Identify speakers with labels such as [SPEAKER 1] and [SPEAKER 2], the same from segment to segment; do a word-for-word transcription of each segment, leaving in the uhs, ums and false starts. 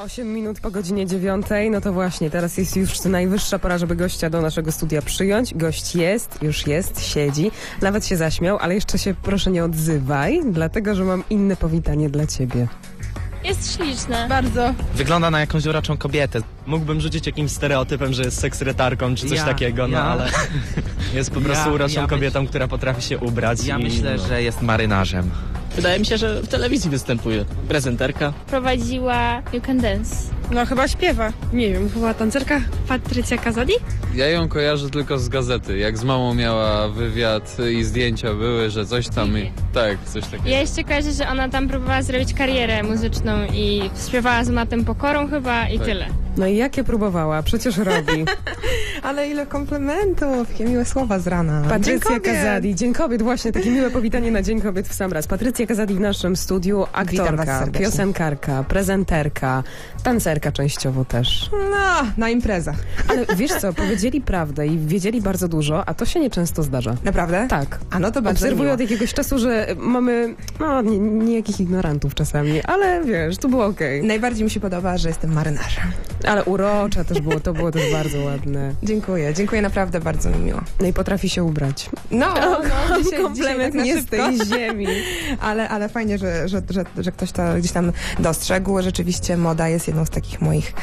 [SPEAKER 1] osiem minut po godzinie dziewiątej, no to właśnie, teraz jest już najwyższa pora, żeby gościa do naszego studia przyjąć. Gość jest, już jest, siedzi, nawet się zaśmiał, ale jeszcze się proszę nie odzywaj, dlatego, że mam inne powitanie dla ciebie.
[SPEAKER 2] Jest śliczna.
[SPEAKER 3] Bardzo.
[SPEAKER 4] Wygląda na jakąś uroczą kobietę. Mógłbym rzucić jakimś stereotypem, że jest sekretarką czy coś
[SPEAKER 5] Ja,
[SPEAKER 4] takiego, no
[SPEAKER 5] ja.
[SPEAKER 4] ale jest po prostu
[SPEAKER 5] Ja-
[SPEAKER 4] uroczą
[SPEAKER 5] ja
[SPEAKER 4] kobietą,
[SPEAKER 5] myśl-
[SPEAKER 4] która potrafi się ubrać.
[SPEAKER 5] Ja
[SPEAKER 4] i,
[SPEAKER 5] myślę,
[SPEAKER 4] no.
[SPEAKER 5] że jest marynarzem.
[SPEAKER 6] Wydaje mi się, że w telewizji występuje. Prezenterka.
[SPEAKER 2] Prowadziła You Can Dance.
[SPEAKER 3] No chyba śpiewa.
[SPEAKER 2] Nie wiem, była tancerka Patrycja Kazadi?
[SPEAKER 7] Ja ją kojarzę tylko z gazety. Jak z mamą miała wywiad i zdjęcia były, że coś tam... I... Tak, coś takiego.
[SPEAKER 2] Ja jeszcze kojarzę, że ona tam próbowała zrobić karierę muzyczną i śpiewała z Matem Pokorą chyba i
[SPEAKER 7] Tak.
[SPEAKER 2] tyle.
[SPEAKER 1] No i jakie próbowała? Przecież robi.
[SPEAKER 8] Ale ile komplementów, jakie miłe słowa z rana.
[SPEAKER 1] Patrycja
[SPEAKER 8] Dzień kobiet.
[SPEAKER 1] Kazadi, Dzień Kobiet, właśnie takie miłe powitanie na Dzień Kobiet w sam raz. Patrycja Kazadi w naszym studiu,
[SPEAKER 8] Witam was
[SPEAKER 1] aktorka,
[SPEAKER 8] serdecznie.
[SPEAKER 1] piosenkarka, prezenterka, tancerka częściowo też.
[SPEAKER 8] No, na imprezach.
[SPEAKER 1] Ale wiesz co, powiedzieli prawdę i wiedzieli bardzo dużo, a to się nieczęsto zdarza.
[SPEAKER 8] Naprawdę?
[SPEAKER 1] Tak.
[SPEAKER 8] A no to bardzo
[SPEAKER 1] Obserwuję
[SPEAKER 8] miło.
[SPEAKER 1] od jakiegoś czasu, że mamy, no, nie, niejakich ignorantów czasami, ale wiesz, to było okej.
[SPEAKER 8] Najbardziej mi się podoba, że jestem marynarzem.
[SPEAKER 1] Ale urocza też było, to było też bardzo ładne.
[SPEAKER 8] Dziękuję, dziękuję naprawdę, bardzo mi miło.
[SPEAKER 1] No i potrafi się ubrać.
[SPEAKER 8] No, no dzisiaj,
[SPEAKER 1] Komplement
[SPEAKER 8] dzisiaj tak
[SPEAKER 1] nie
[SPEAKER 8] na
[SPEAKER 1] z
[SPEAKER 8] szybko.
[SPEAKER 1] tej ziemi.
[SPEAKER 8] Ale, ale fajnie, że, że, że, że ktoś to gdzieś tam dostrzegł. Rzeczywiście moda jest jedną z takich moich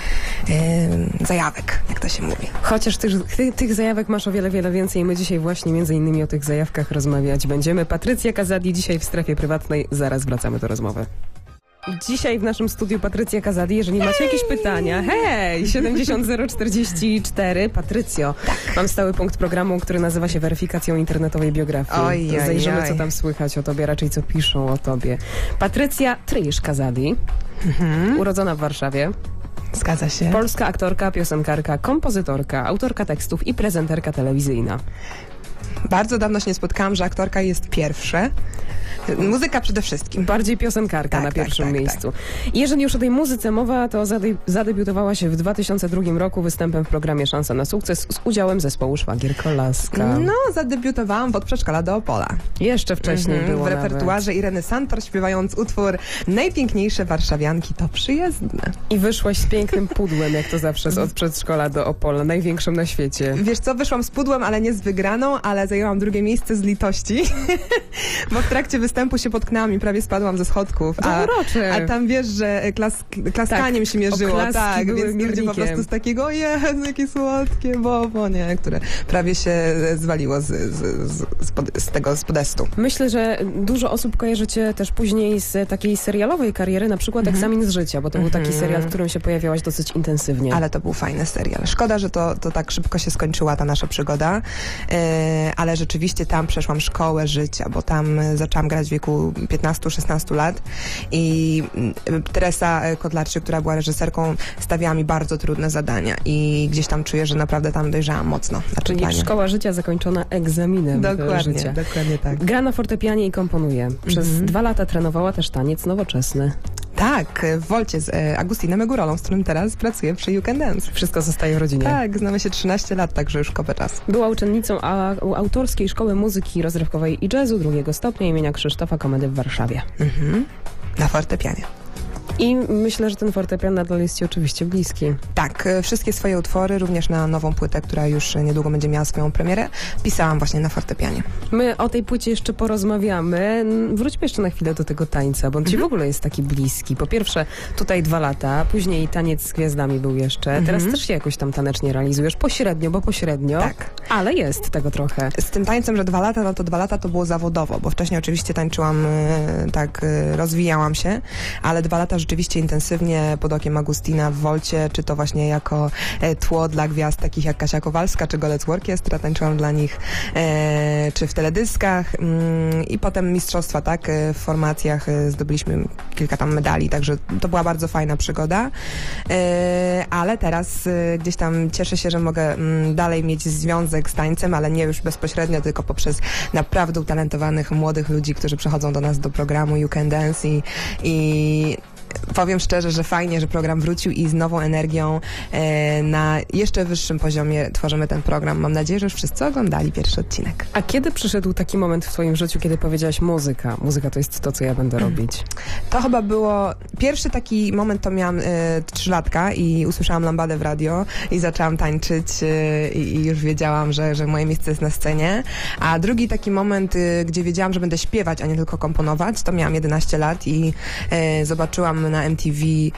[SPEAKER 8] e, zajawek, jak to się mówi.
[SPEAKER 1] Chociaż tych, ty, tych zajawek masz o wiele, wiele więcej. My dzisiaj właśnie między innymi o tych zajawkach rozmawiać będziemy. Patrycja Kazadi dzisiaj w strefie prywatnej. Zaraz wracamy do rozmowy. Dzisiaj w naszym studiu Patrycja Kazadi. Jeżeli macie jakieś pytania, hej, siedemdziesiąt zero czterdzieści cztery. Patrycjo, mam stały punkt programu, który nazywa się weryfikacją internetowej biografii.
[SPEAKER 8] Oj, oj,
[SPEAKER 1] Zajrzymy,
[SPEAKER 8] oj.
[SPEAKER 1] co tam słychać o tobie, raczej co piszą o tobie. Patrycja Trysz Kazadi, urodzona w Warszawie.
[SPEAKER 8] Zgadza się.
[SPEAKER 1] Polska aktorka, piosenkarka, kompozytorka, autorka tekstów i prezenterka telewizyjna.
[SPEAKER 8] Bardzo dawno się nie spotkałam, że aktorka jest pierwsze. Muzyka przede wszystkim.
[SPEAKER 1] Bardziej piosenkarka
[SPEAKER 8] Tak,
[SPEAKER 1] na
[SPEAKER 8] tak,
[SPEAKER 1] pierwszym
[SPEAKER 8] tak,
[SPEAKER 1] miejscu. I jeżeli już o tej muzyce mowa, to zade- zadebiutowała się w dwa tysiące drugim roku występem w programie Szansa na sukces z udziałem zespołu Szwagier Kolaska.
[SPEAKER 8] No, zadebiutowałam od przedszkola do Opola.
[SPEAKER 1] Jeszcze wcześniej
[SPEAKER 8] Mhm,
[SPEAKER 1] było
[SPEAKER 8] w
[SPEAKER 1] nawet.
[SPEAKER 8] repertuarze Ireny Santor, śpiewając utwór Najpiękniejsze warszawianki to przyjezdne.
[SPEAKER 1] I wyszłaś z pięknym pudłem, jak to zawsze, z od przedszkola do Opola, największym na świecie.
[SPEAKER 8] Wiesz co, wyszłam z pudłem, ale nie z wygraną, ale zajęłam drugie miejsce z litości, bo w trakcie występu się potknęłam i prawie spadłam ze schodków.
[SPEAKER 1] To
[SPEAKER 8] A,
[SPEAKER 1] urocze.
[SPEAKER 8] a tam wiesz, że klas, klaskaniem
[SPEAKER 1] Tak,
[SPEAKER 8] się mierzyło,
[SPEAKER 1] oklaski
[SPEAKER 8] tak,
[SPEAKER 1] były
[SPEAKER 8] więc ludzie po
[SPEAKER 1] miernikiem.
[SPEAKER 8] prostu z takiego, o Jezu, jakie słodkie, bobo, nie, które prawie się zwaliło z, z, z, z, pod, z tego, z podestu.
[SPEAKER 1] Myślę, że dużo osób kojarzy cię też później z takiej serialowej kariery, na przykład Egzamin z życia, bo to był taki serial, w którym się pojawiałaś dosyć intensywnie.
[SPEAKER 8] Ale to był fajny serial. Szkoda, że to, to tak szybko się skończyła ta nasza przygoda, e, ale rzeczywiście tam przeszłam szkołę życia, bo tam e, zaczęłam grać w wieku piętnastu szesnastu lat i e, Teresa Kotlarczyk, która była reżyserką, stawiała mi bardzo trudne zadania i gdzieś tam czuję, że naprawdę tam dojrzałam mocno na
[SPEAKER 1] Czyli
[SPEAKER 8] czytanie.
[SPEAKER 1] szkoła życia zakończona egzaminem
[SPEAKER 8] Dokładnie,
[SPEAKER 1] życia.
[SPEAKER 8] dokładnie tak.
[SPEAKER 1] Gra na fortepianie i komponuje. Przez
[SPEAKER 8] Mhm.
[SPEAKER 1] dwa lata trenowała też taniec nowoczesny.
[SPEAKER 8] Tak, w Wolcie z e, Agustinem Egurolą, z którym teraz pracuję przy You Can Dance.
[SPEAKER 1] Wszystko zostaje w rodzinie.
[SPEAKER 8] Tak, znamy się trzynaście lat, także już kopę czas.
[SPEAKER 1] Była uczennicą a, autorskiej Szkoły Muzyki Rozrywkowej i Jazzu drugiego stopnia imienia Krzysztofa Komedy w Warszawie.
[SPEAKER 8] Mhm. Na fortepianie.
[SPEAKER 1] I myślę, że ten fortepian nadal jest ci oczywiście bliski.
[SPEAKER 8] Tak, e, wszystkie swoje utwory, również na nową płytę, która już niedługo będzie miała swoją premierę, pisałam właśnie na fortepianie.
[SPEAKER 1] My o tej płycie jeszcze porozmawiamy. Wróćmy jeszcze na chwilę do tego tańca, bo on ci w ogóle jest taki bliski. Po pierwsze, tutaj dwa lata, później Taniec z Gwiazdami był jeszcze. Teraz też się jakoś tam tanecznie realizujesz. Pośrednio, bo pośrednio.
[SPEAKER 8] Tak.
[SPEAKER 1] Ale jest tego trochę.
[SPEAKER 8] Z tym tańcem, że dwa lata, no to dwa lata to było zawodowo, bo wcześniej oczywiście tańczyłam, e, tak, e, rozwijałam się, ale dwa lata rzeczywiście intensywnie pod okiem Agustina w Wolcie, czy to właśnie jako e, tło dla gwiazd takich jak Kasia Kowalska, czy Golec Orkiestra, tańczyłam dla nich, e, czy w teledyskach mm, i potem mistrzostwa, tak, e, w formacjach e, zdobyliśmy kilka tam medali, także to była bardzo fajna przygoda, e, ale teraz e, gdzieś tam cieszę się, że mogę mm, dalej mieć związek z tańcem, ale nie już bezpośrednio, tylko poprzez naprawdę utalentowanych młodych ludzi, którzy przychodzą do nas do programu You Can Dance i, i powiem szczerze, że fajnie, że program wrócił i z nową energią e, na jeszcze wyższym poziomie tworzymy ten program. Mam nadzieję, że już wszyscy oglądali pierwszy odcinek.
[SPEAKER 1] A kiedy przyszedł taki moment w twoim życiu, kiedy powiedziałaś muzyka? Muzyka to jest to, co ja będę robić.
[SPEAKER 8] To chyba było... Pierwszy taki moment to miałam trzylatka i usłyszałam lambadę w radio i zaczęłam tańczyć e, i już wiedziałam, że, że moje miejsce jest na scenie. A drugi taki moment, e, gdzie wiedziałam, że będę śpiewać, a nie tylko komponować, to miałam jedenaście lat i e, zobaczyłam na M T V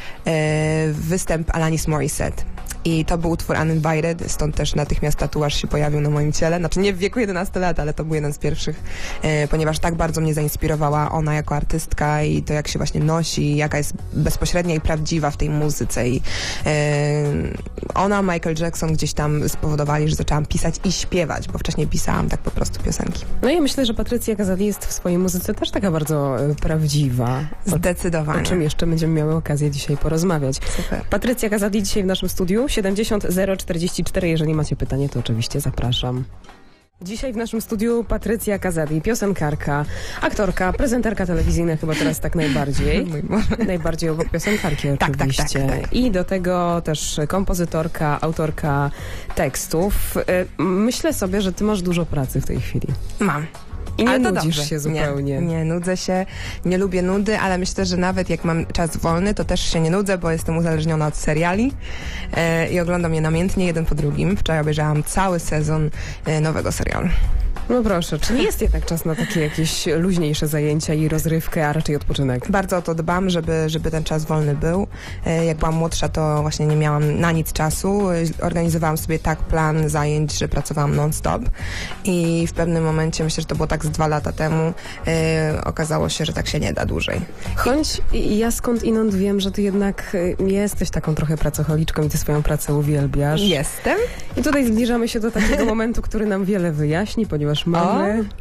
[SPEAKER 8] e, występ Alanis Morissette. I to był utwór Uninvited, stąd też natychmiast tatuaż się pojawił na moim ciele. Znaczy nie w wieku jedenastu lat, ale to był jeden z pierwszych, e, ponieważ tak bardzo mnie zainspirowała ona jako artystka i to, jak się właśnie nosi, jaka jest bezpośrednia i prawdziwa w tej muzyce. I e, ona, Michael Jackson gdzieś tam spowodowali, że zaczęłam pisać i śpiewać, bo wcześniej pisałam tak po prostu piosenki.
[SPEAKER 1] No ja myślę, że Patrycja Kazadi jest w swojej muzyce też taka bardzo e, prawdziwa.
[SPEAKER 8] Zdecydowanie.
[SPEAKER 1] O czym jeszcze będziemy miały okazję dzisiaj porozmawiać.
[SPEAKER 8] Super.
[SPEAKER 1] Patrycja Kazadi dzisiaj w naszym studiu. siedemdziesiąt zero czterdzieści cztery. Jeżeli macie pytanie, to oczywiście zapraszam. Dzisiaj w naszym studiu Patrycja Kazadi, piosenkarka, aktorka, prezenterka telewizyjna chyba teraz tak najbardziej. Najbardziej obok piosenkarki oczywiście.
[SPEAKER 8] Tak, tak, tak, tak.
[SPEAKER 1] I do tego też kompozytorka, autorka tekstów. Myślę sobie, że ty masz dużo pracy w tej chwili.
[SPEAKER 8] Mam.
[SPEAKER 1] I nie
[SPEAKER 8] ale to
[SPEAKER 1] nudzisz
[SPEAKER 8] dobrze.
[SPEAKER 1] się zupełnie.
[SPEAKER 8] Nie, nie nudzę się, nie lubię nudy, ale myślę, że nawet jak mam czas wolny, to też się nie nudzę, bo jestem uzależniona od seriali e, i oglądam je namiętnie, jeden po drugim. Wczoraj obejrzałam cały sezon e, nowego serialu.
[SPEAKER 1] No proszę, czyli jest jednak czas na takie jakieś luźniejsze zajęcia i rozrywkę, a raczej odpoczynek?
[SPEAKER 8] Bardzo o to dbam, żeby, żeby ten czas wolny był. E, jak byłam młodsza, to właśnie nie miałam na nic czasu. Organizowałam sobie tak plan zajęć, że pracowałam non-stop i w pewnym momencie, myślę, że to było tak z dwa lata temu, e, okazało się, że tak się nie da dłużej.
[SPEAKER 1] Choć ja skądinąd wiem, że ty jednak jesteś taką trochę pracocholiczką i ty swoją pracę uwielbiasz.
[SPEAKER 8] Jestem.
[SPEAKER 1] I tutaj zbliżamy się do takiego momentu, który nam wiele wyjaśni, ponieważ mamy... O.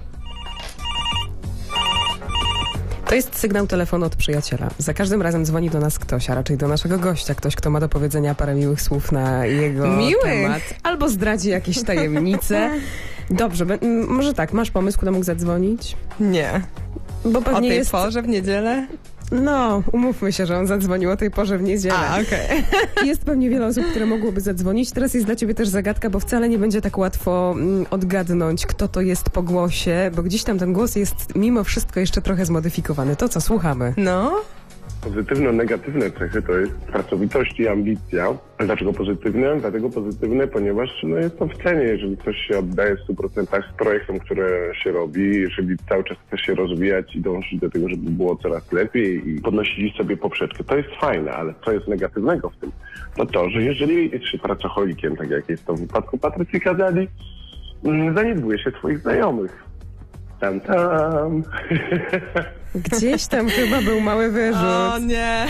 [SPEAKER 1] To jest sygnał telefonu od przyjaciela. Za każdym razem dzwoni do nas ktoś, a raczej do naszego gościa. Ktoś, kto ma do powiedzenia parę miłych słów na jego
[SPEAKER 8] Miłych.
[SPEAKER 1] temat. Albo zdradzi jakieś tajemnice. Dobrze, może tak, masz pomysł, kto mógł zadzwonić?
[SPEAKER 8] Nie.
[SPEAKER 1] Bo pewnie
[SPEAKER 8] o tej
[SPEAKER 1] jest...
[SPEAKER 8] porze w niedzielę?
[SPEAKER 1] No, umówmy się, że on zadzwonił o tej porze w niedzielę.
[SPEAKER 8] A, okej. Okay.
[SPEAKER 1] Jest pewnie wiele osób, które mogłyby zadzwonić. Teraz jest dla ciebie też zagadka, bo wcale nie będzie tak łatwo mm, odgadnąć, kto to jest po głosie, bo gdzieś tam ten głos jest mimo wszystko jeszcze trochę zmodyfikowany. To co, słuchamy?
[SPEAKER 8] No.
[SPEAKER 3] Pozytywno-negatywne cechy to jest pracowitość i ambicja. Dlaczego pozytywne? Dlatego pozytywne, ponieważ no, jest to w cenie, jeżeli ktoś się oddaje w stu procentach z projektom, które się robi, jeżeli cały czas chce się rozwijać i dążyć do tego, żeby było coraz lepiej i podnosić sobie poprzeczkę. To jest fajne, ale co jest negatywnego w tym? To to, że jeżeli jest się pracocholikiem, tak jak jest to w wypadku Patrycji Kazadi, zaniedbuje się swoich znajomych. Tam, tam.
[SPEAKER 1] Gdzieś tam chyba był mały wyrzut.
[SPEAKER 8] O nie.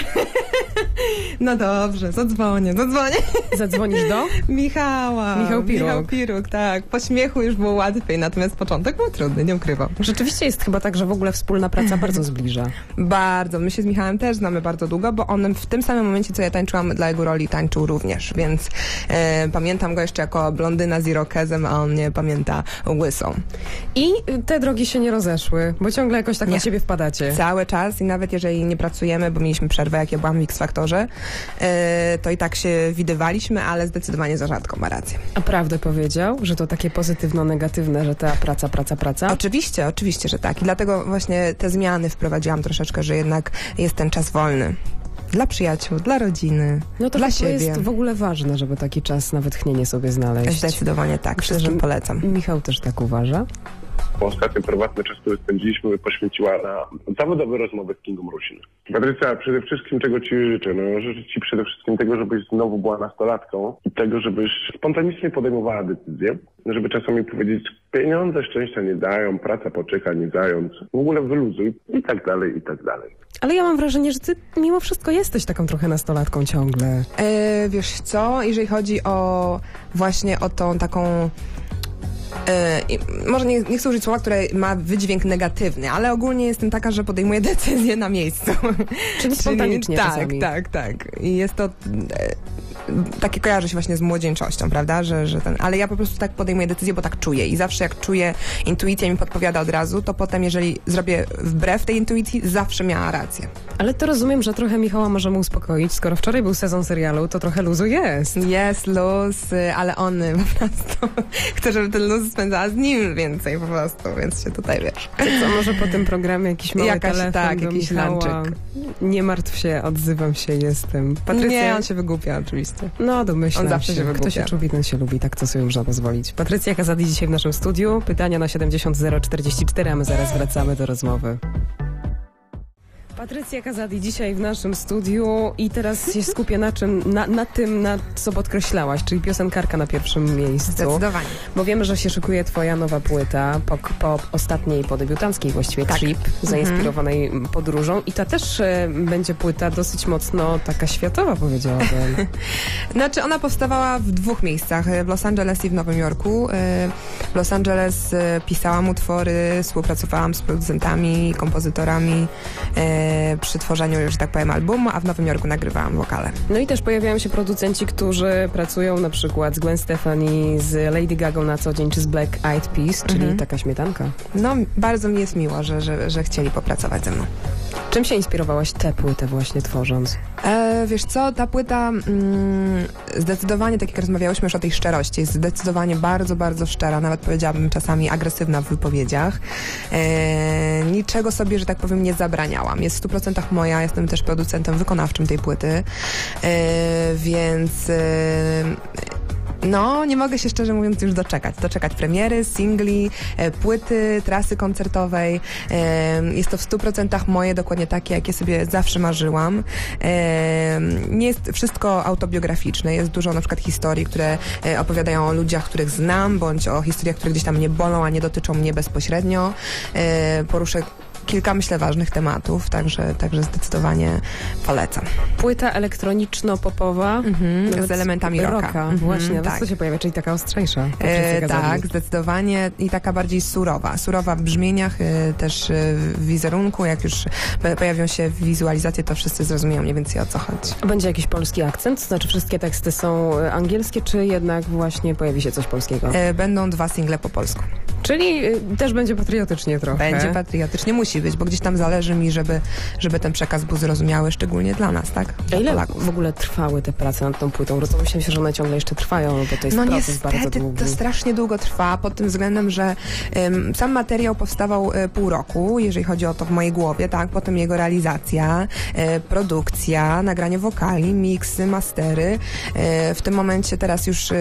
[SPEAKER 8] No dobrze, zadzwonię, zadzwonię.
[SPEAKER 1] Zadzwonisz do?
[SPEAKER 8] Michała.
[SPEAKER 1] Michał Piruk.
[SPEAKER 8] Michał Piruk, tak. Po śmiechu już było łatwiej, natomiast początek był trudny, nie ukrywam.
[SPEAKER 1] Rzeczywiście jest chyba tak, że w ogóle wspólna praca bardzo zbliża.
[SPEAKER 8] Bardzo. My się z Michałem też znamy bardzo długo, bo on w tym samym momencie, co ja tańczyłam dla jego roli, tańczył również, więc e, pamiętam go jeszcze jako blondyna z irokezem, a on mnie pamięta łysą.
[SPEAKER 1] I te drogi się nie rozeszły, bo ciągle jakoś tak
[SPEAKER 8] nie.
[SPEAKER 1] na siebie wpadacie.
[SPEAKER 8] Cały czas i nawet jeżeli nie pracujemy, bo mieliśmy przerwę, jak ja byłam w X-Faktorze, yy, to i tak się widywaliśmy, ale zdecydowanie za rzadko, ma rację.
[SPEAKER 1] A prawdę powiedział, że to takie pozytywno-negatywne, że ta praca, praca, praca?
[SPEAKER 8] Oczywiście, oczywiście, że tak. I dlatego właśnie te zmiany wprowadziłam troszeczkę, że jednak jest ten czas wolny. Dla przyjaciół, dla rodziny,
[SPEAKER 1] no to
[SPEAKER 8] dla
[SPEAKER 1] to
[SPEAKER 8] siebie.
[SPEAKER 1] jest w ogóle ważne, żeby taki czas na wytchnienie sobie znaleźć.
[SPEAKER 8] Zdecydowanie tak.
[SPEAKER 1] Myślę,
[SPEAKER 8] wszystkim
[SPEAKER 1] że
[SPEAKER 8] polecam.
[SPEAKER 1] Michał też tak uważa.
[SPEAKER 3] Ostatnio prywatny czas, który spędziliśmy, poświęciła na zawodowe rozmowy z Kingą Rusin. Patrycja, przede wszystkim czego ci życzę? No, życzę ci przede wszystkim tego, żebyś znowu była nastolatką i tego, żebyś spontanicznie podejmowała decyzje, żeby czasami powiedzieć, pieniądze szczęścia nie dają, praca poczeka, nie zając, w ogóle wyluzuj i tak dalej, i tak dalej.
[SPEAKER 1] Ale ja mam wrażenie, że ty mimo wszystko jesteś taką trochę nastolatką ciągle.
[SPEAKER 8] E, wiesz co, jeżeli chodzi o właśnie o tą taką... Yy, może nie, nie chcę użyć słowa, które ma wydźwięk negatywny, ale ogólnie jestem taka, że podejmuję decyzje na miejscu.
[SPEAKER 1] Czyli spontanicznie
[SPEAKER 8] tak,
[SPEAKER 1] czasami.
[SPEAKER 8] Tak, tak, tak. I jest to... takie kojarzy się właśnie z młodzieńczością, prawda, że, że ten, ale ja po prostu tak podejmuję decyzję, bo tak czuję i zawsze jak czuję, intuicja mi podpowiada od razu, to potem jeżeli zrobię wbrew tej intuicji, zawsze miała rację.
[SPEAKER 1] Ale to rozumiem, że trochę Michała możemy uspokoić. Skoro wczoraj był sezon serialu, to trochę luzu jest.
[SPEAKER 8] Jest luz, y, ale on y, po prostu chce, żeby ten luz spędzała z nim więcej po prostu, więc się tutaj wiesz.
[SPEAKER 1] Co, może po tym programie jakiś mały
[SPEAKER 8] Jakaś,
[SPEAKER 1] telefon
[SPEAKER 8] tak,
[SPEAKER 1] do
[SPEAKER 8] jakiś
[SPEAKER 1] Michała.
[SPEAKER 8] lanczyk.
[SPEAKER 1] Nie martw się, odzywam się, jestem. Patrycja...
[SPEAKER 8] Nie, on się wygłupia oczywiście.
[SPEAKER 1] No, domyślam
[SPEAKER 8] On zawsze się
[SPEAKER 1] Kto
[SPEAKER 8] wygłupia.
[SPEAKER 1] się czubi, ten się lubi, tak to sobie można pozwolić. Patrycja Kazadi dzisiaj w naszym studiu. Pytania na siedemdziesiąt zero czterdzieści cztery, a my zaraz wracamy do rozmowy. Patrycja Kazadi dzisiaj w naszym studiu i teraz się skupię na czym, na, na tym, na co podkreślałaś, czyli piosenkarka na pierwszym miejscu.
[SPEAKER 8] Zdecydowanie.
[SPEAKER 1] Bo wiemy, że się szykuje twoja nowa płyta po, po ostatniej, po debiutanckiej właściwie
[SPEAKER 8] Tak.
[SPEAKER 1] Trip, zainspirowanej
[SPEAKER 8] Mhm.
[SPEAKER 1] podróżą i ta też e, będzie płyta dosyć mocno taka światowa, powiedziałabym.
[SPEAKER 8] Znaczy ona powstawała w dwóch miejscach, w Los Angeles i w Nowym Jorku. W Los Angeles pisałam utwory, współpracowałam z producentami, kompozytorami przy tworzeniu, że tak powiem, albumu, a w Nowym Jorku nagrywałam wokale.
[SPEAKER 1] No i też pojawiają się producenci, którzy pracują na przykład z Gwen Stefani, z Lady Gaga na co dzień, czy z Black Eyed Peas, czyli
[SPEAKER 8] Mhm.
[SPEAKER 1] taka śmietanka.
[SPEAKER 8] No, bardzo mi jest miło, że, że, że chcieli popracować ze mną.
[SPEAKER 1] Czym się inspirowałaś tę płytę właśnie tworząc?
[SPEAKER 8] E, wiesz co, ta płyta mm, zdecydowanie, tak jak rozmawiałyśmy już o tej szczerości, jest zdecydowanie bardzo, bardzo szczera, nawet powiedziałabym czasami agresywna w wypowiedziach. E, niczego sobie, że tak powiem, nie zabraniałam. Jest w stu procentach moja, jestem też producentem wykonawczym tej płyty, e, więc... E, No, nie mogę się szczerze mówiąc już doczekać. Doczekać premiery, singli, e, płyty, trasy koncertowej. E, jest to w stu procentach moje, dokładnie takie, jakie sobie zawsze marzyłam. E, nie jest wszystko autobiograficzne. Jest dużo na przykład historii, które e, opowiadają o ludziach, których znam, bądź o historiach, które gdzieś tam mnie bolą, a nie dotyczą mnie bezpośrednio. E, poruszę kilka, myślę, ważnych tematów, także, także zdecydowanie polecam.
[SPEAKER 1] Płyta elektroniczno-popowa.
[SPEAKER 8] Mhm,
[SPEAKER 1] nawet
[SPEAKER 8] z elementami rocka. Mhm,
[SPEAKER 1] Właśnie, nawet
[SPEAKER 8] tak.
[SPEAKER 1] co się pojawia, czyli taka ostrzejsza.
[SPEAKER 8] E, tak, zdecydowanie i taka bardziej surowa. Surowa w brzmieniach, e, też e, w wizerunku. Jak już pe- pojawią się wizualizacje, to wszyscy zrozumieją mniej więcej o co chodzi.
[SPEAKER 1] Będzie jakiś polski akcent? To znaczy wszystkie teksty są e, angielskie, czy jednak właśnie pojawi się coś polskiego?
[SPEAKER 8] E, będą dwa single po polsku.
[SPEAKER 1] Czyli y, też będzie patriotycznie trochę.
[SPEAKER 8] Będzie patriotycznie, musi być, bo gdzieś tam zależy mi, żeby, żeby ten przekaz był zrozumiały, szczególnie dla nas, tak? Dla
[SPEAKER 1] A ile
[SPEAKER 8] Polaków.
[SPEAKER 1] w ogóle trwały te prace nad tą płytą? Rozumiem się, że one ciągle jeszcze trwają, bo to jest
[SPEAKER 8] No
[SPEAKER 1] proces bardzo
[SPEAKER 8] niestety
[SPEAKER 1] długi.
[SPEAKER 8] to strasznie długo trwa, pod tym względem, że um, sam materiał powstawał e, pół roku, jeżeli chodzi o to w mojej głowie, tak, potem jego realizacja, e, produkcja, nagranie wokali, miksy, mastery. E, w tym momencie teraz już e,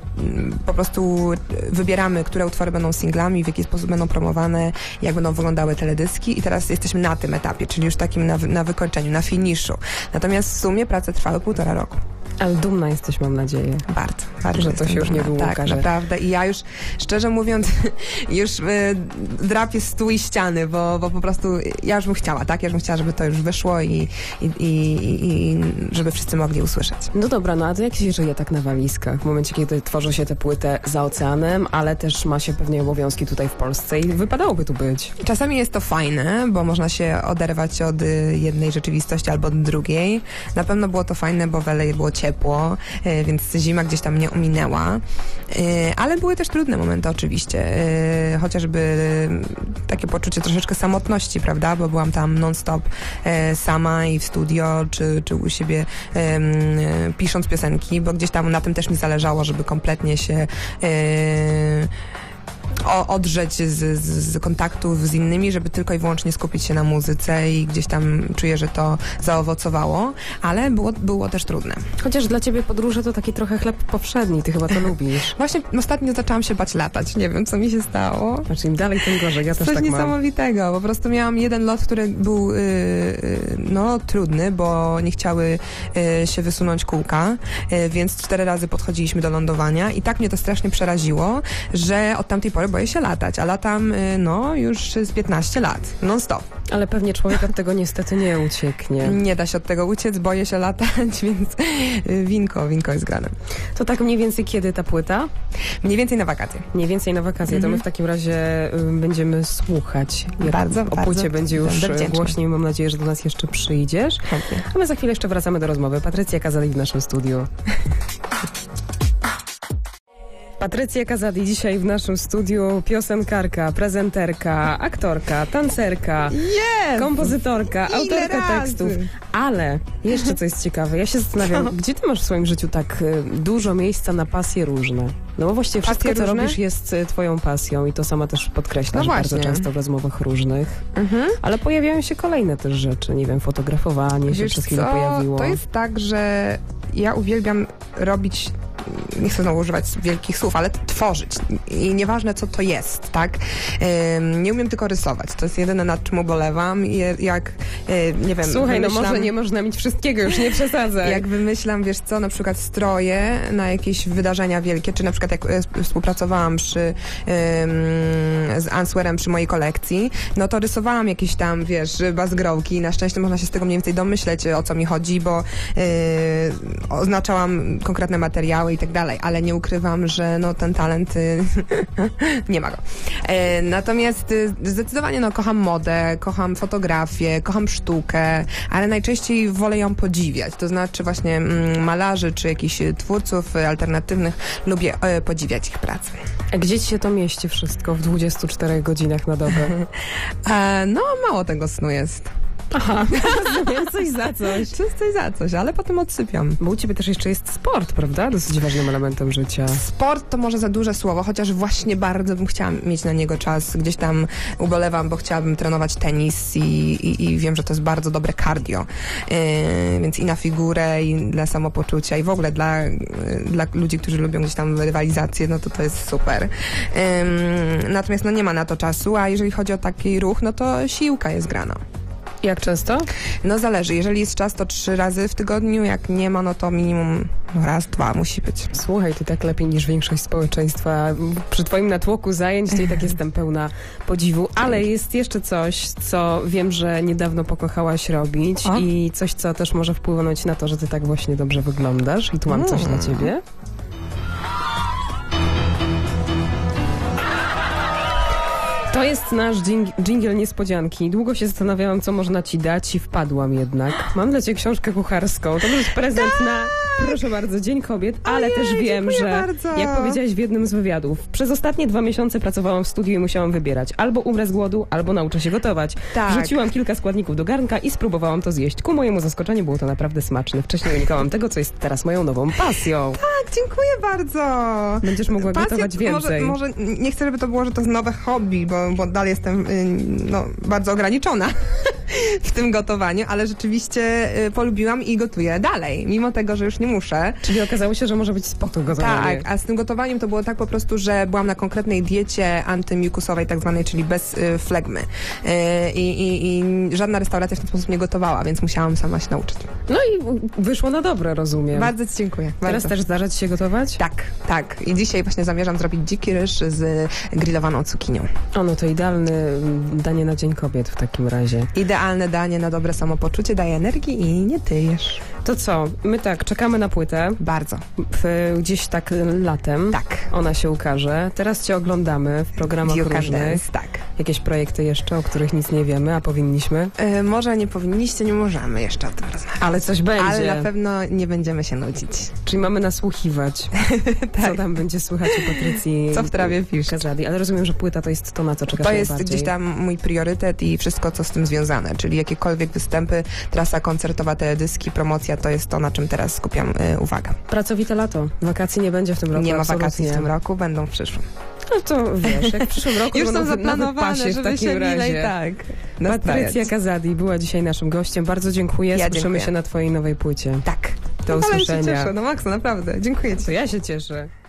[SPEAKER 8] m, po prostu wybieramy, które utwory będą singlami, w jaki sposób będą promowane, jak będą wyglądały teledyski i teraz jesteśmy na tym etapie, czyli już takim na, na wykończeniu, na finiszu. Natomiast w sumie prace trwały półtora roku.
[SPEAKER 1] Ale dumna jesteś, mam nadzieję.
[SPEAKER 8] Bardzo, bardzo.
[SPEAKER 1] Że to
[SPEAKER 8] jestem
[SPEAKER 1] się już
[SPEAKER 8] dumna.
[SPEAKER 1] niedługo
[SPEAKER 8] Tak,
[SPEAKER 1] ukaże.
[SPEAKER 8] naprawdę. I ja już, szczerze mówiąc, już y, drapię stół i ściany, bo, bo po prostu ja już bym chciała, tak? Ja już bym chciała, żeby to już wyszło i, i, i, i żeby wszyscy mogli usłyszeć.
[SPEAKER 1] No dobra, no a to jak się żyje tak na walizkach? W momencie, kiedy tworzy się tę płytę za oceanem, ale też ma się pewnie obowiązki tutaj w Polsce i wypadałoby tu być.
[SPEAKER 8] Czasami jest to fajne, bo można się oderwać od y, jednej rzeczywistości albo od drugiej. Na pewno było to fajne, bo w L A było ciepło, y, więc zima gdzieś tam nie ominęła. Y, ale były też trudne momenty oczywiście. Y, chociażby y, takie poczucie troszeczkę samotności, prawda? Bo byłam tam non-stop y, sama i w studio, czy, czy u siebie y, y, pisząc piosenki, bo gdzieś tam na tym też mi zależało, żeby kompletnie się y, O, odrzeć z, z, z kontaktów z innymi, żeby tylko i wyłącznie skupić się na muzyce i gdzieś tam czuję, że to zaowocowało, ale było, było też trudne.
[SPEAKER 1] Chociaż dla ciebie podróże to taki trochę chleb powszedni, ty chyba to lubisz.
[SPEAKER 8] Właśnie ostatnio zaczęłam się bać latać, nie wiem co mi się stało.
[SPEAKER 1] Znaczy im dalej, tym gorzej, ja też
[SPEAKER 8] Coś
[SPEAKER 1] tak mam.
[SPEAKER 8] niesamowitego, po prostu miałam jeden lot, który był yy, yy, no trudny, bo nie chciały yy, się wysunąć kółka, yy, więc cztery razy podchodziliśmy do lądowania i tak mnie to strasznie przeraziło, że od tamtej pory boję się latać, a latam yy, no już z piętnaście lat, non stop.
[SPEAKER 1] Ale pewnie człowiek od tego niestety nie ucieknie.
[SPEAKER 8] Nie da się od tego uciec, boję się latać, więc yy, winko, winko jest grane.
[SPEAKER 1] To tak mniej więcej kiedy ta płyta?
[SPEAKER 8] Mniej więcej na wakacje.
[SPEAKER 1] Mniej więcej na wakacje. To my w takim razie y, będziemy słuchać. Jak
[SPEAKER 8] Bardzo,
[SPEAKER 1] o
[SPEAKER 8] bardzo
[SPEAKER 1] płycie będzie już
[SPEAKER 8] będę wdzięczna.
[SPEAKER 1] głośniej. Mam nadzieję, że do nas jeszcze przyjdziesz.
[SPEAKER 8] Chętnie.
[SPEAKER 1] A my za chwilę jeszcze wracamy do rozmowy. Patrycja Kazadi w naszym studiu. Patrycja Kazadi dzisiaj w naszym studiu, piosenkarka, prezenterka, aktorka, tancerka,
[SPEAKER 8] Jest!
[SPEAKER 1] kompozytorka,
[SPEAKER 8] Ile
[SPEAKER 1] autorka
[SPEAKER 8] razy?
[SPEAKER 1] tekstów. Ale jeszcze co jest ciekawe, ja się zastanawiam, gdzie ty masz w swoim życiu tak y, dużo miejsca na pasje różne? No bo właściwie wszystko,
[SPEAKER 8] Pasje
[SPEAKER 1] co
[SPEAKER 8] różne?
[SPEAKER 1] robisz, jest y, twoją pasją i to sama też podkreślasz
[SPEAKER 8] No
[SPEAKER 1] bardzo
[SPEAKER 8] właśnie.
[SPEAKER 1] często w rozmowach różnych.
[SPEAKER 8] Mhm.
[SPEAKER 1] Ale pojawiają się kolejne też rzeczy, nie wiem, fotografowanie się
[SPEAKER 8] Wiesz
[SPEAKER 1] przez chwilę
[SPEAKER 8] co?
[SPEAKER 1] pojawiło.
[SPEAKER 8] To jest tak, że ja uwielbiam robić, nie chcę znowu używać wielkich słów, ale tworzyć. I nieważne, co to jest, tak? Ym, nie umiem tylko rysować. To jest jedyne, nad czym ubolewam. I jak, y, nie wiem,
[SPEAKER 1] Słuchaj, no
[SPEAKER 8] wymyślam,
[SPEAKER 1] może nie można mieć wszystkiego, już nie przesadzaj.
[SPEAKER 8] jak wymyślam, wiesz co, na przykład stroje na jakieś wydarzenia wielkie, czy na przykład jak e, współpracowałam przy, ym, z Answerem przy mojej kolekcji, no to rysowałam jakieś tam, wiesz, bazgrołki. Na szczęście można się z tego mniej więcej domyśleć, o co mi chodzi, bo yy, oznaczałam konkretne materiały i tak dalej, ale nie ukrywam, że no ten talent y, nie ma go. E, natomiast y, zdecydowanie no kocham modę, kocham fotografię, kocham sztukę, ale najczęściej wolę ją podziwiać. To znaczy właśnie mm, malarzy czy jakichś y, twórców y, alternatywnych lubię y, podziwiać ich pracę.
[SPEAKER 1] A gdzie ci się to mieści wszystko w dwudziestu czterech godzinach na dobę?
[SPEAKER 8] E, no mało tego snu jest.
[SPEAKER 1] Aha, rozumiem, coś za coś.
[SPEAKER 8] Coś, coś za coś, ale potem odsypiam.
[SPEAKER 1] Bo u ciebie też jeszcze jest sport, prawda? Dosyć ważnym elementem życia.
[SPEAKER 8] Sport to może za duże słowo, chociaż właśnie bardzo bym chciała mieć na niego czas. Gdzieś tam ubolewam, bo chciałabym trenować tenis i, i, i wiem, że to jest bardzo dobre cardio. Yy, więc i na figurę, i dla samopoczucia, i w ogóle dla, yy, dla ludzi, którzy lubią gdzieś tam rywalizację, no to to jest super. Yy, natomiast no nie ma na to czasu, a jeżeli chodzi o taki ruch, no to siłka jest grana.
[SPEAKER 1] Jak często?
[SPEAKER 8] No zależy. Jeżeli jest czas, to trzy razy w tygodniu. Jak nie ma, no to minimum raz, dwa musi być.
[SPEAKER 1] Słuchaj, ty tak lepiej niż większość społeczeństwa. Przy twoim natłoku zajęć to i tak jestem pełna podziwu. Ale jest jeszcze coś, co wiem, że niedawno pokochałaś robić
[SPEAKER 8] O?
[SPEAKER 1] i coś, co też może wpłynąć na to, że ty tak właśnie dobrze wyglądasz. I tu mam coś
[SPEAKER 8] Mm.
[SPEAKER 1] dla ciebie. To jest nasz dżing- dżingiel niespodzianki. Długo się zastanawiałam, co można ci dać i wpadłam jednak. Mam dla ciebie książkę kucharską. To jest prezent na, proszę bardzo, Dzień Kobiet, ale
[SPEAKER 8] Ojej,
[SPEAKER 1] też wiem,
[SPEAKER 8] dziękuję
[SPEAKER 1] że
[SPEAKER 8] bardzo.
[SPEAKER 1] jak powiedziałaś w jednym z wywiadów, przez ostatnie dwa miesiące pracowałam w studiu i musiałam wybierać. Albo umrę z głodu, albo nauczę się gotować.
[SPEAKER 8] Tak.
[SPEAKER 1] Wrzuciłam kilka składników do garnka i spróbowałam to zjeść. Ku mojemu zaskoczeniu było to naprawdę smaczne. Wcześniej unikałam tego, co jest teraz moją nową pasją.
[SPEAKER 8] Tak, dziękuję bardzo.
[SPEAKER 1] Będziesz mogła
[SPEAKER 8] Pasja,
[SPEAKER 1] gotować więcej.
[SPEAKER 8] Może, może nie chcę, żeby to było, że to jest nowe hobby, bo, bo dalej jestem y, no, bardzo ograniczona w tym gotowaniu, ale rzeczywiście y, polubiłam i gotuję dalej, mimo tego, że już nie muszę.
[SPEAKER 1] Czyli okazało się, że może być spoko gotowanie.
[SPEAKER 8] Tak, a z tym gotowaniem to było tak po prostu, że byłam na konkretnej diecie antymiukusowej tak zwanej, czyli bez y, flegmy. Y, i, i, I żadna restauracja w ten sposób nie gotowała, więc musiałam sama się nauczyć.
[SPEAKER 1] No i wyszło na dobre, rozumiem.
[SPEAKER 8] Bardzo ci dziękuję.
[SPEAKER 1] Teraz
[SPEAKER 8] Bardzo.
[SPEAKER 1] też zdarza ci się gotować?
[SPEAKER 8] Tak, tak. I dzisiaj właśnie zamierzam zrobić dziki ryż z grillowaną cukinią.
[SPEAKER 1] O, no to idealne mm, danie na Dzień Kobiet w takim razie.
[SPEAKER 8] Idealne danie na dobre samopoczucie, daje energii i nie tyjesz.
[SPEAKER 1] To co? My tak, czekamy na płytę.
[SPEAKER 8] Bardzo.
[SPEAKER 1] W, gdzieś tak latem.
[SPEAKER 8] Tak.
[SPEAKER 1] Ona się ukaże. Teraz cię oglądamy w programach
[SPEAKER 8] You Can
[SPEAKER 1] różnych.
[SPEAKER 8] Dance, tak.
[SPEAKER 1] Jakieś projekty jeszcze, o których nic nie wiemy, a powinniśmy.
[SPEAKER 8] E, może nie powinniście, nie możemy jeszcze o tym rozmawiać.
[SPEAKER 1] Ale coś będzie.
[SPEAKER 8] Ale na pewno nie będziemy się nudzić.
[SPEAKER 1] Czyli mamy nasłuchiwać.
[SPEAKER 8] Tak.
[SPEAKER 1] Co tam będzie słychać o Patrycji
[SPEAKER 8] Co w trawie piszczy.
[SPEAKER 1] Kazadi. Ale rozumiem, że płyta to jest to, na co czekasz
[SPEAKER 8] To jest
[SPEAKER 1] najbardziej.
[SPEAKER 8] gdzieś tam mój priorytet i wszystko, co z tym związane, czyli jakiekolwiek występy, trasa koncertowa, teledyski, promocja, to jest to, na czym teraz skupiam y, uwagę.
[SPEAKER 1] Pracowite lato. Wakacji nie będzie w tym roku.
[SPEAKER 8] Nie ma
[SPEAKER 1] absolutnie.
[SPEAKER 8] wakacji w tym roku, będą w przyszłym.
[SPEAKER 1] No to wiesz, jak w przyszłym roku
[SPEAKER 8] Już
[SPEAKER 1] będą
[SPEAKER 8] są
[SPEAKER 1] na
[SPEAKER 8] zaplanowane,
[SPEAKER 1] wypasie w
[SPEAKER 8] żeby
[SPEAKER 1] takim
[SPEAKER 8] się
[SPEAKER 1] razie.
[SPEAKER 8] milej tak
[SPEAKER 1] Patrycja
[SPEAKER 8] nastrajać.
[SPEAKER 1] Kazadi była dzisiaj naszym gościem. Bardzo dziękuję.
[SPEAKER 8] Ja
[SPEAKER 1] Słyszymy
[SPEAKER 8] dziękuję.
[SPEAKER 1] się na twojej nowej płycie.
[SPEAKER 8] Tak.
[SPEAKER 1] Do
[SPEAKER 8] No, ale się
[SPEAKER 1] usłyszenia.
[SPEAKER 8] cieszę, no Maxa, naprawdę. Dziękuję ci.
[SPEAKER 1] To ja się cieszę.